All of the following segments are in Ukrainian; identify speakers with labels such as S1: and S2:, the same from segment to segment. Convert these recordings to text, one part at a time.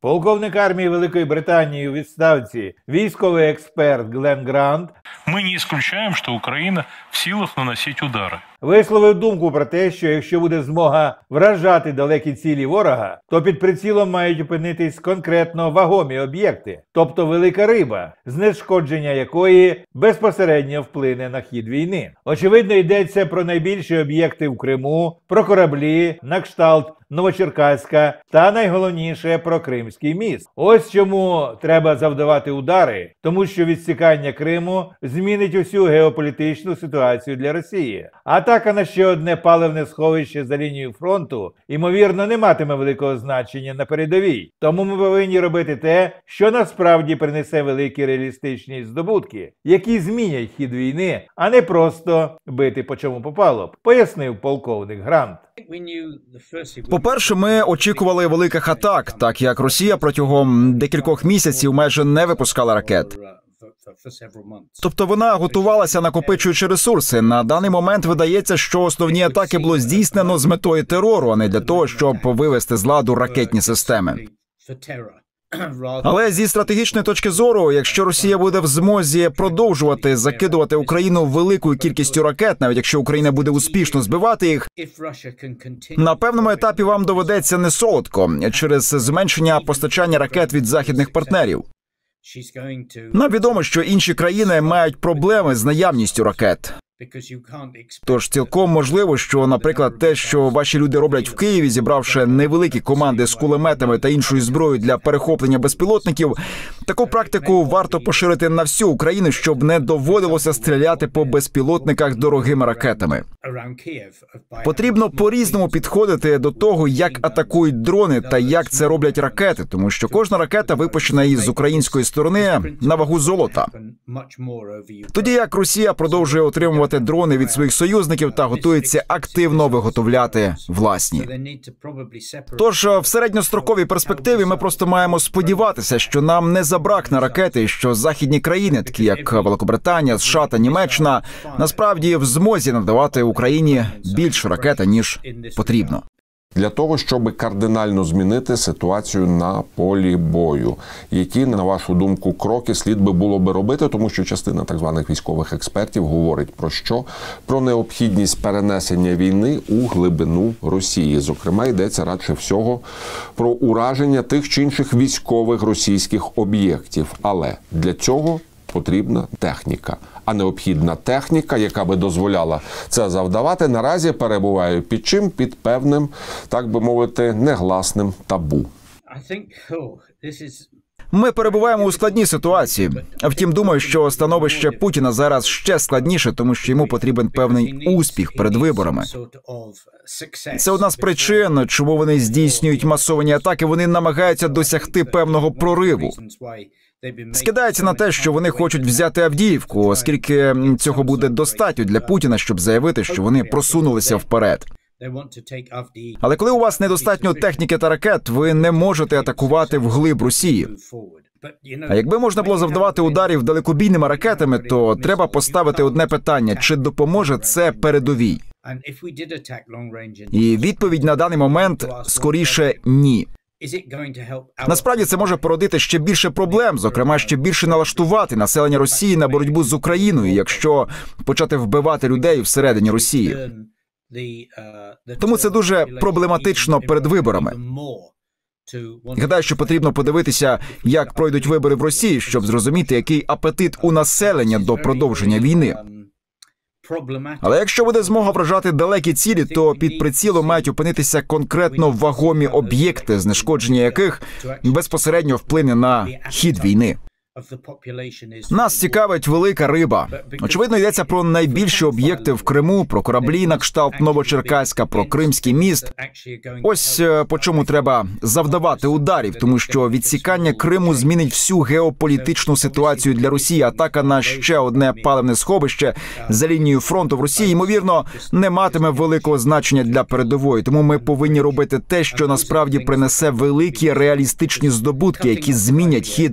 S1: Полковник армії Великої Британії у відставці, військовий експерт Глен Грант,
S2: ми не исключаем, що Україна в силах наносити удари.
S1: Висловив думку про те, що якщо буде змога вражати далекі цілі ворога, то під прицілом мають опинитись конкретно вагомі об'єкти, тобто велика риба, знешкодження якої безпосередньо вплине на хід війни. Очевидно, йдеться про найбільші об'єкти в Криму, про кораблі, на кшталт Новочеркаська та найголовніше про Кримський міст. Ось чому треба завдавати удари, тому що відсікання Криму змінить усю геополітичну ситуацію для Росії. Атака на ще одне паливне сховище за лінією фронту, ймовірно, не матиме великого значення на передовій. Тому ми повинні робити те, що насправді принесе великі реалістичні здобутки, які змінять хід війни, а не просто бити по чому попало, пояснив полковник Грант.
S3: По-перше, ми очікували великих атак, так як Росія протягом декількох місяців майже не випускала ракет. Тобто вона готувалася, накопичуючи ресурси. На даний момент видається, що основні атаки було здійснено з метою терору, а не для того, щоб вивести з ладу ракетні системи. Але зі стратегічної точки зору, якщо Росія буде в змозі продовжувати закидувати Україну великою кількістю ракет, навіть якщо Україна буде успішно збивати їх, на певному етапі вам доведеться не солодко через зменшення постачання ракет від західних партнерів. Нам відомо, що інші країни мають проблеми з наявністю ракет. Тож цілком можливо, що, наприклад, те, що ваші люди роблять в Києві, зібравши невеликі команди з кулеметами та іншою зброєю для перехоплення безпілотників, таку практику варто поширити на всю Україну, щоб не доводилося стріляти по безпілотниках дорогими ракетами. Потрібно по-різному підходити до того, як атакують дрони та як це роблять ракети, тому що кожна ракета, випущена із української сторони, на вагу золота. Тоді як Росія продовжує отримувати дрони від своїх союзників та готується активно виготовляти власні. Тож в середньостроковій перспективі ми просто маємо сподіватися, що нам не забракне ракети, що західні країни, такі як Великобританія, США та Німеччина, насправді в змозі надавати Україні більше ракет, ніж потрібно.
S4: Для того, щоб кардинально змінити ситуацію на полі бою. Які, на вашу думку, кроки слід би було би робити, тому що частина так званих військових експертів говорить про що? Про необхідність перенесення війни у глибину Росії. Зокрема, йдеться радше всього про ураження тих чи інших військових російських об'єктів. Але для цього потрібна техніка. А необхідна техніка, яка би дозволяла це завдавати, наразі перебуває під чим? Під певним, так би мовити, негласним табу.
S3: Ми перебуваємо у складній ситуації. Втім, думаю, що становище Путіна зараз ще складніше, тому що йому потрібен певний успіх перед виборами. Це одна з причин, чому вони здійснюють масовані атаки, вони намагаються досягти певного прориву. Скидається на те, що вони хочуть взяти Авдіївку, оскільки цього буде достатньо для Путіна, щоб заявити, що вони просунулися вперед. Але коли у вас недостатньо техніки та ракет, ви не можете атакувати вглиб Росії. А якби можна було завдавати ударів далекобійними ракетами, то треба поставити одне питання – чи допоможе це передовій? І відповідь на даний момент скоріше – ні. Насправді це може породити ще більше проблем, зокрема ще більше налаштувати населення Росії на боротьбу з Україною, якщо почати вбивати людей всередині Росії. Тому це дуже проблематично перед виборами. Гадаю, що потрібно подивитися, як пройдуть вибори в Росії, щоб зрозуміти, який апетит у населення до продовження війни. Але якщо буде змога вражати далекі цілі, то під прицілом мають опинитися конкретно вагомі об'єкти, знешкодження яких безпосередньо вплине на хід війни. Нас цікавить велика риба. Очевидно, йдеться про найбільші об'єкти в Криму, про кораблі на кшталт Новочеркаська, про Кримський міст. Ось по чому треба завдавати ударів, тому що відсікання Криму змінить всю геополітичну ситуацію для Росії. Атака на ще одне паливне сховище за лінією фронту в Росії, ймовірно, не матиме великого значення для передової. Тому ми повинні робити те, що насправді принесе великі реалістичні здобутки, які змінять хід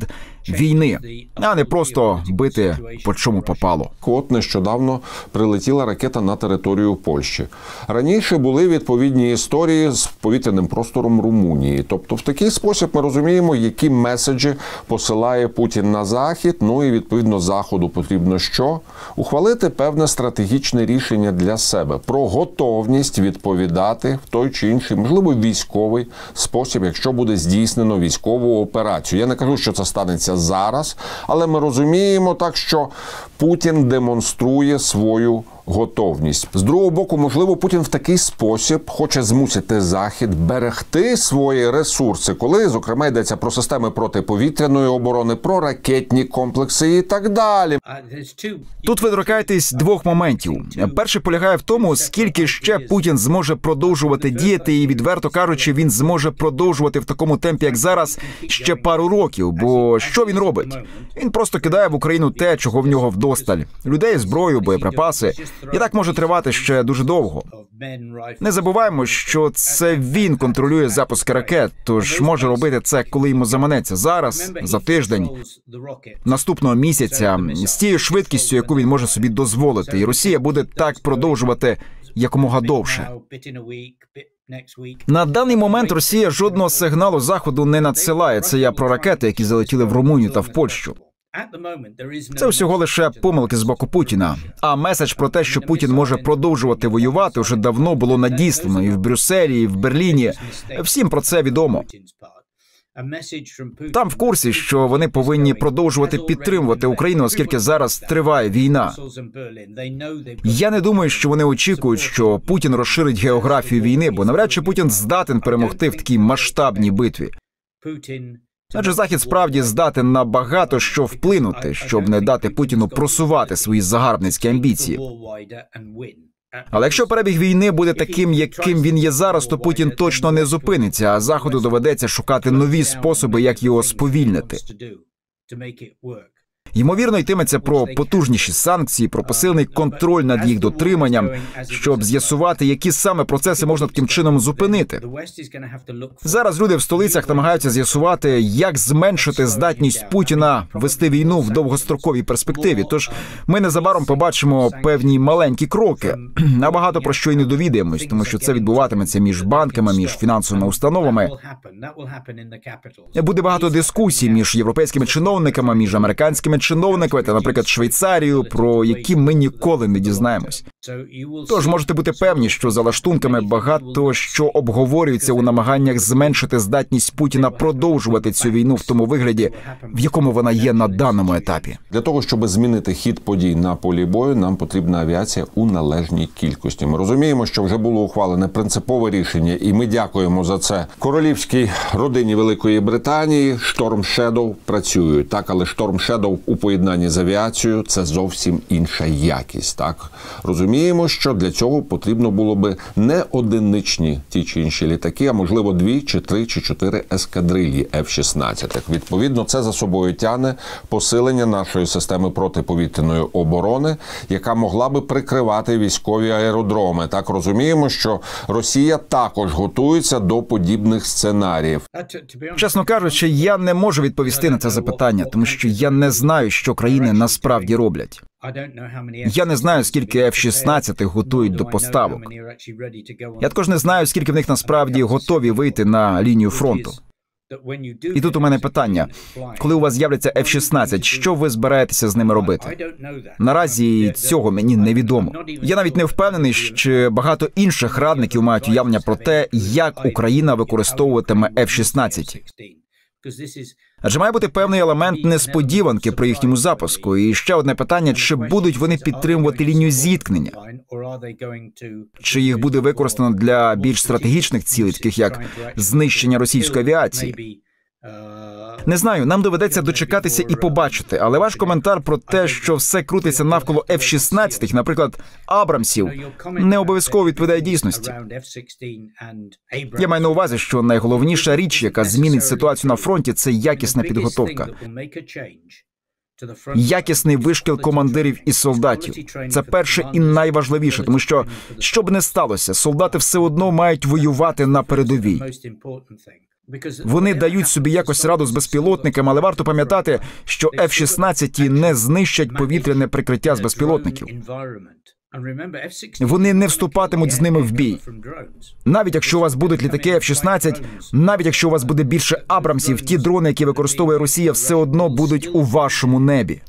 S3: війни, а не просто бити по чому попало.
S4: От нещодавно прилетіла ракета на територію Польщі. Раніше були відповідні історії з повітряним простором Румунії. Тобто в такий спосіб ми розуміємо, які меседжі посилає Путін на Захід. Ну і відповідно Заходу потрібно що? Ухвалити певне стратегічне рішення для себе про готовність відповідати в той чи інший, можливо, військовий спосіб, якщо буде здійснено військову операцію. Я не кажу, що це станеться зараз, але ми розуміємо так, що Путін демонструє свою готовність. З другого боку, можливо, Путін в такий спосіб хоче змусити Захід берегти свої ресурси, коли, зокрема, йдеться про системи протиповітряної оборони, про ракетні комплекси і так далі.
S3: Тут ви торкаєтесь двох моментів. Перший полягає в тому, скільки ще Путін зможе продовжувати діяти, і, відверто кажучи, він зможе продовжувати в такому темпі, як зараз, ще пару років. Бо що він робить? Він просто кидає в Україну те, чого в нього вдосталь. Людей, зброю, боєприпаси. І так може тривати ще дуже довго. Не забуваємо, що це він контролює запуски ракет, тож може робити це, коли йому заманеться. Зараз, за тиждень, наступного місяця, з тією швидкістю, яку він може собі дозволити. І Росія буде так продовжувати якомога довше. На даний момент Росія жодного сигналу Заходу не надсилає. Це я про ракети, які залетіли в Румунію та в Польщу. Це всього лише помилки з боку Путіна. А меседж про те, що Путін може продовжувати воювати, вже давно було надіслано і в Брюсселі, і в Берліні. Всім про це відомо. Там в курсі, що вони повинні продовжувати підтримувати Україну, оскільки зараз триває війна. Я не думаю, що вони очікують, що Путін розширить географію війни, бо навряд чи Путін здатен перемогти в такій масштабній битві. Адже Захід справді здатен на багато що вплинути, щоб не дати Путіну просувати свої загарбницькі амбіції. Але якщо перебіг війни буде таким, яким він є зараз, то Путін точно не зупиниться, а Заходу доведеться шукати нові способи, як його сповільнити. Ймовірно, йтиметься про потужніші санкції, про посилений контроль над їх дотриманням, щоб з'ясувати, які саме процеси можна таким чином зупинити. Зараз люди в столицях намагаються з'ясувати, як зменшити здатність Путіна вести війну в довгостроковій перспективі. Тож ми незабаром побачимо певні маленькі кроки. Набагато про що й не довідаємось, тому що це відбуватиметься між банками, між фінансовими установами. Буде багато дискусій між європейськими чиновниками, між американськими чиновниками та, наприклад, Швейцарію, про які ми ніколи не дізнаємось. Тож можете бути певні, що за лаштунками багато що обговорюється у намаганнях зменшити здатність Путіна продовжувати цю війну в тому вигляді, в якому вона є на даному етапі.
S4: Для того, щоб змінити хід подій на полі бою, нам потрібна авіація у належній кількості. Ми розуміємо, що вже було ухвалене принципове рішення, і ми дякуємо за це королівській родині Великої Британії. Storm Shadow працюють. Так, але Storm Shadow у поєднанні з авіацією – це зовсім інша якість. Так, розуміємо, що для цього потрібно було би не одиничні ті чи інші літаки, а можливо 2, чи 3, чи 4 ескадрилії F-16. Відповідно, це за собою тягне посилення нашої системи протиповітряної оборони, яка могла би прикривати військові аеродроми. Так, розуміємо, що Росія також готується до подібних сценаріїв.
S3: Чесно кажучи, я не можу відповісти на це запитання, тому що я не знаю, що країни насправді роблять. Я не знаю, скільки F-16 готують до поставок. Я також не знаю, скільки в них насправді готові вийти на лінію фронту. І тут у мене питання. Коли у вас з'являться F-16, що ви збираєтеся з ними робити? Наразі цього мені невідомо. Я навіть не впевнений, що багато інших радників мають уявлення про те, як Україна використовуватиме F-16. Адже має бути певний елемент несподіванки при їхньому запуску. І ще одне питання, чи будуть вони підтримувати лінію зіткнення? Чи їх буде використано для більш стратегічних цілей, таких як знищення російської авіації? Не знаю, нам доведеться дочекатися і побачити, але ваш коментар про те, що все крутиться навколо F-16, наприклад, Абрамсів, не обов'язково відповідає дійсності. Я маю на увазі, що найголовніша річ, яка змінить ситуацію на фронті, це якісна підготовка. Якісний вишкіл командирів і солдатів. Це перше і найважливіше, тому що б не сталося, солдати все одно мають воювати на передовій. Вони дають собі якось раду з безпілотниками, але варто пам'ятати, що F-16 не знищать повітряне прикриття з безпілотників. Вони не вступатимуть з ними в бій. Навіть якщо у вас будуть літаки F-16, навіть якщо у вас буде більше Абрамсів, ті дрони, які використовує Росія, все одно будуть у вашому небі.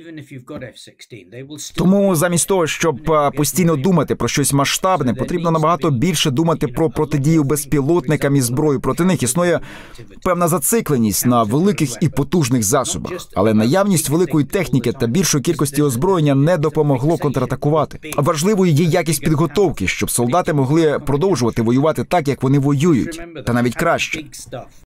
S3: Тому замість того, щоб постійно думати про щось масштабне, потрібно набагато більше думати про протидію безпілотникам і зброю проти них. Існує певна зацикленість на великих і потужних засобах, але наявність великої техніки та більшої кількості озброєння не допомогло контратакувати. Важливою є якість підготовки, щоб солдати могли продовжувати воювати так, як вони воюють, та навіть краще.